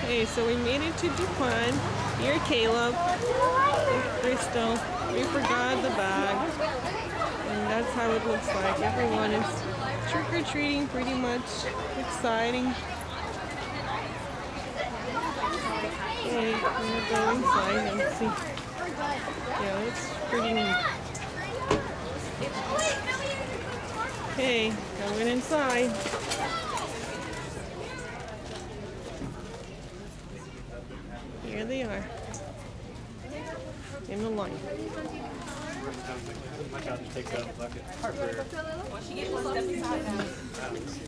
Okay, so we made it to DuPont. Here, Caleb and Crystal. We forgot the bag. And that's how it looks like. Everyone is trick-or-treating pretty much. Exciting. Okay, we'll go inside and see. Yeah, it's pretty neat. Okay, going inside. Here they are. In the line. My God, just take that bucket.